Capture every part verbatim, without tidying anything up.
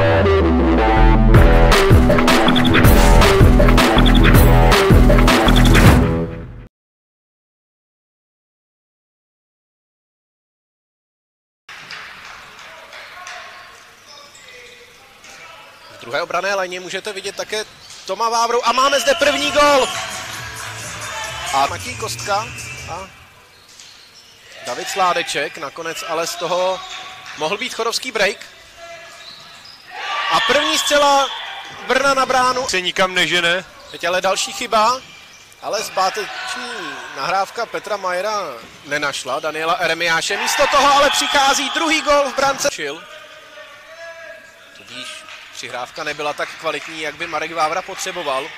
V druhé obranné lajně můžete vidět také Toma Vávru a máme zde první gól. A Matěj Kostka a David Sládeček, nakonec ale z toho mohl být chorovský break. A první střela Brna na bránu. Se nikam nežene. Teď ale další chyba, ale zpáteční nahrávka Petra Majera nenašla Daniela Eremiáše. Místo toho ale přichází druhý gól v brance. Tudíž přihrávka nebyla tak kvalitní, jak by Marek Vávra potřeboval.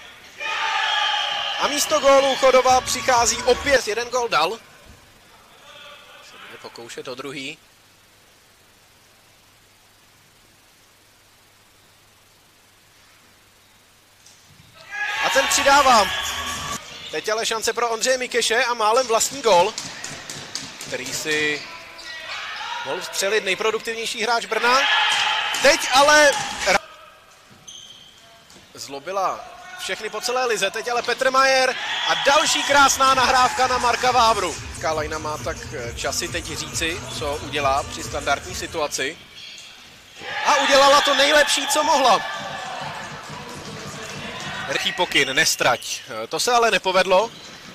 A místo gólu Chodova přichází opět jeden gól dal. Se bude pokoušet o druhý. A ten přidává. Teď ale šance pro Ondřeje Mikeše a málem vlastní gól, který si mohl vstřelit nejproduktivnější hráč Brna. Teď ale zlobila všechny po celé lize, teď ale Petr Majer a další krásná nahrávka na Marka Vávru. Lajna má tak časy teď říci, co udělá při standardní situaci. A udělala to nejlepší, co mohla. Rychlý pokyn, nestrať. To se ale nepovedlo.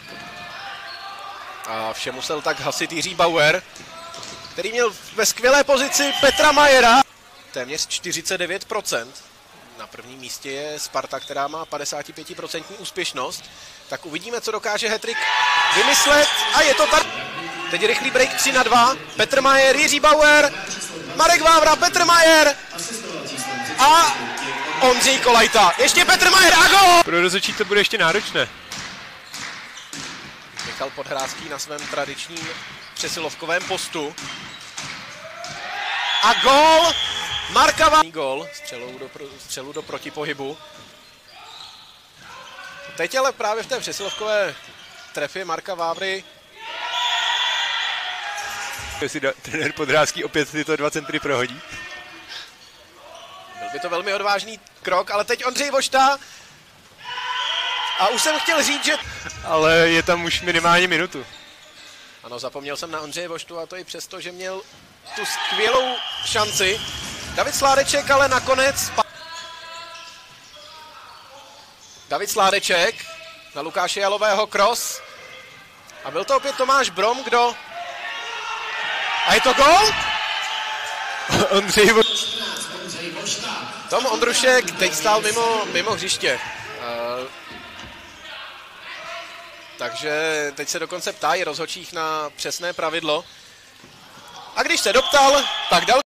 A vše musel tak hasit Jiří Bauer, který měl ve skvělé pozici Petra Majera. Téměř čtyřicet devět procent. Na prvním místě je Sparta, která má padesát pět procent úspěšnost. Tak uvidíme, co dokáže hat-trick vymyslet. A je to tak. Teď rychlý break tři na dva. Petr Majer, Jiří Bauer, Marek Vávra, Petr Majer a Ondřej Kolajta. Ještě Petr Majer a gól! Pro rozhodčí to bude ještě náročné. Michal Podhrázký na svém tradičním přesilovkovém postu. A gól Marka Vávra. Gól, střelou do, střelu do protipohybu. Teď ale právě v té přesilovkové trefě Marka Vávry. Jestli trenér Podhrázký opět tyto dva centry prohodí. Byl by to velmi odvážný krok, ale teď Ondřej Vošta. A už jsem chtěl říct, že... Ale je tam už minimálně minutu. Ano, zapomněl jsem na Ondřeje Voštu a to i přesto, že měl tu skvělou šanci. David Sládeček ale nakonec... David Sládeček na Lukáše Jalového cross. A byl to opět Tomáš Brom, kdo... A je to gól? Ondřej Vošta. Tom Ondrušek teď stál mimo, mimo hřiště. Uh, takže teď se dokonce ptají rozhodčích na přesné pravidlo. A když se doptal, tak dal...